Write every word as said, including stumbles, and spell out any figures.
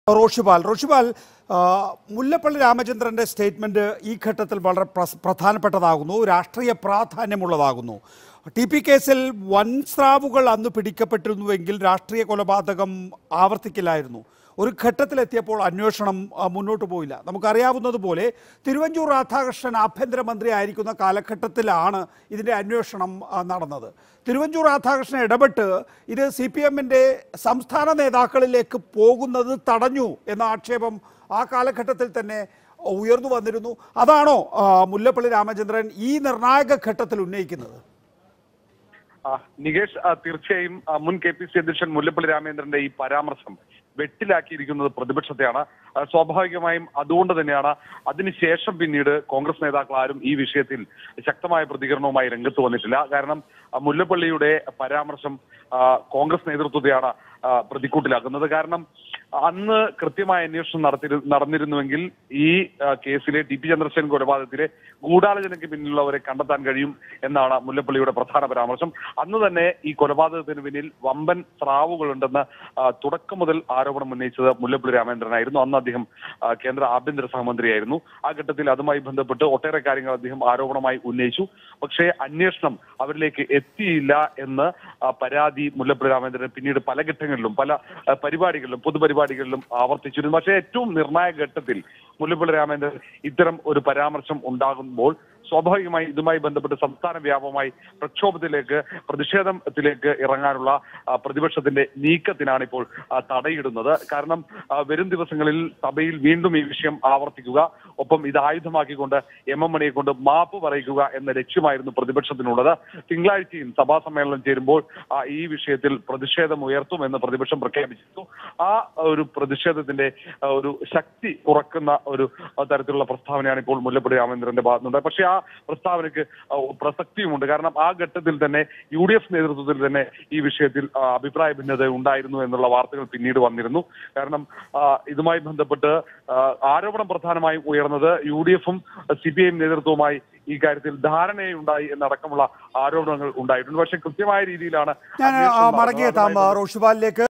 റോഷിപാൽ റോഷിപാൽ മുല്ലപ്പള്ളി രാമചന്ദ്രൻ്റെ സ്റ്റേറ്റ്മെൻറ്റ് ഈ ഘട്ടത്തിൽ വളരെ പ്രധാനപ്പെട്ടതാകുന്നു, രാഷ്ട്രീയ പ്രാധാന്യമുള്ളതാകുന്നു. ടി പി കേസിൽ വൻസ്രാവുകൾ അന്ന് പിടിക്കപ്പെട്ടിരുന്നുവെങ്കിൽ രാഷ്ട്രീയ കൊലപാതകം ആവർത്തിക്കില്ലായിരുന്നു. ഒരു ഘട്ടത്തിലെത്തിയപ്പോൾ അന്വേഷണം മുന്നോട്ട് പോയില്ല. നമുക്കറിയാവുന്നതുപോലെ തിരുവഞ്ചൂർ രാധാകൃഷ്ണൻ ആഭ്യന്തരമന്ത്രി ആയിരിക്കുന്ന കാലഘട്ടത്തിലാണ് ഇതിൻ്റെ അന്വേഷണം നടന്നത്. തിരുവഞ്ചൂർ രാധാകൃഷ്ണൻ ഇടപെട്ട് ഇത് സി പി എമ്മിൻ്റെ സംസ്ഥാന നേതാക്കളിലേക്ക് പോകുന്നത് തടഞ്ഞു എന്ന ആക്ഷേപം ആ കാലഘട്ടത്തിൽ തന്നെ ഉയർന്നു വന്നിരുന്നു. അതാണോ മുല്ലപ്പള്ളി രാമചന്ദ്രൻ ഈ നിർണായക ഘട്ടത്തിൽ ഉന്നയിക്കുന്നത്? നികേഷ്, തീർച്ചയായും മുൻ കെ പി സി അധ്യക്ഷൻ മുല്ലപ്പള്ളി രാമചന്ദ്രന്റെ ഈ പരാമർശം വെട്ടിലാക്കിയിരിക്കുന്നത് പ്രതിപക്ഷത്തെയാണ്. സ്വാഭാവികമായും അതുകൊണ്ട് തന്നെയാണ് അതിനുശേഷം പിന്നീട് കോൺഗ്രസ് നേതാക്കൾ ആരും ഈ വിഷയത്തിൽ ശക്തമായ പ്രതികരണവുമായി രംഗത്ത് വന്നിട്ടില്ല. കാരണം മുല്ലപ്പള്ളിയുടെ പരാമർശം കോൺഗ്രസ് നേതൃത്വത്തെയാണ് പ്രതിക്കൂട്ടിലാക്കുന്നത്. കാരണം അന്ന് കൃത്യമായ അന്വേഷണം നടത്തി നടന്നിരുന്നുവെങ്കിൽ ഈ കേസിലെ ടി പി ചന്ദ്രശേഖരൻ കൊലപാതകത്തിലെ ഗൂഢാലോചനയ്ക്ക് പിന്നിലുള്ളവരെ കണ്ടെത്താൻ കഴിയും എന്നാണ് മുല്ലപ്പള്ളിയുടെ പ്രധാന പരാമർശം. അന്ന് തന്നെ ഈ കൊലപാതകത്തിന് പിന്നിൽ വമ്പൻ സ്രാവുകളുണ്ടെന്ന് തുടക്കം മുതൽ ആരോപണം ഉന്നയിച്ചത് മുല്ലപ്പള്ളി രാമചന്ദ്രനായിരുന്നു. അന്ന് അദ്ദേഹം കേന്ദ്ര ആഭ്യന്തര സഹമന്ത്രിയായിരുന്നു. ആ ഘട്ടത്തിൽ അതുമായി ബന്ധപ്പെട്ട് ഒട്ടേറെ കാര്യങ്ങൾ അദ്ദേഹം ആരോപണമായി ഉന്നയിച്ചു. പക്ഷേ അന്വേഷണം അവരിലേക്ക് എത്തിയില്ല എന്ന് പരാതി മുല്ലപ്പള്ളി രാമചന്ദ്രൻ പിന്നീട് പല ഘട്ടങ്ങളിലും പല പരിപാടികളിലും പൊതുപരിപാടികളിലും ആവർത്തിച്ചിരുന്നു. പക്ഷേ ഏറ്റവും നിർണായക ഘട്ടത്തിൽ മുല്ലപ്പള്ളി രാമചന്ദ്രൻ ഇത്തരം ഒരു പരാമർശം ഉണ്ടാകുമ്പോൾ സ്വാഭാവികമായി ഇതുമായി ബന്ധപ്പെട്ട് സംസ്ഥാന വ്യാപകമായി പ്രക്ഷോഭത്തിലേക്ക് പ്രതിഷേധത്തിലേക്ക് ഇറങ്ങാനുള്ള പ്രതിപക്ഷത്തിന്റെ നീക്കത്തിനാണ് ഇപ്പോൾ തടയിടുന്നത്. കാരണം വരും ദിവസങ്ങളിൽ സഭയിൽ വീണ്ടും ഈ വിഷയം ആവർത്തിക്കുക, ഒപ്പം ഇത് ആയുധമാക്കിക്കൊണ്ട് എം എം മണിയെ കൊണ്ട് മാപ്പ് പറയിക്കുക എന്ന ലക്ഷ്യമായിരുന്നു പ്രതിപക്ഷത്തിനുള്ളത്. തിങ്കളാഴ്ചയും സഭാ സമ്മേളനം ചേരുമ്പോൾ ഈ വിഷയത്തിൽ പ്രതിഷേധം ഉയർത്തുമെന്ന് പ്രതിപക്ഷം പ്രഖ്യാപിച്ചിരുന്നു. ആ ഒരു പ്രതിഷേധത്തിന്റെ ഒരു ശക്തി കുറക്കുന്ന ഒരു തരത്തിലുള്ള പ്രസ്താവനയാണ് ഇപ്പോൾ മുല്ലപ്പള്ളി രാമചന്ദ്രന്റെ ഭാഗത്തുനിന്നുണ്ട്. പക്ഷേ ആ പ്രസ്താവനയ്ക്ക് പ്രസക്തിയുമുണ്ട്. കാരണം ആ ഘട്ടത്തിൽ തന്നെ യു ഡി എഫ് നേതൃത്വത്തിൽ തന്നെ ഈ വിഷയത്തിൽ അഭിപ്രായ ഭിന്നത ഉണ്ടായിരുന്നു എന്നുള്ള വാർത്തകൾ പിന്നീട് വന്നിരുന്നു. കാരണം ഇതുമായി ബന്ധപ്പെട്ട് ആരോപണം പ്രധാനമായും ഉയർന്നത് യു ഡി എഫും സി പി ഐ എം നേതൃത്വവുമായി ഈ കാര്യത്തിൽ ധാരണയുണ്ടായി എന്നടക്കമുള്ള ആരോപണങ്ങൾ ഉണ്ടായിട്ടുണ്ട്. പക്ഷെ കൃത്യമായ രീതിയിലാണ് ഞാൻ മടങ്ങിയെത്താം റോഷിപാലിലേക്ക്.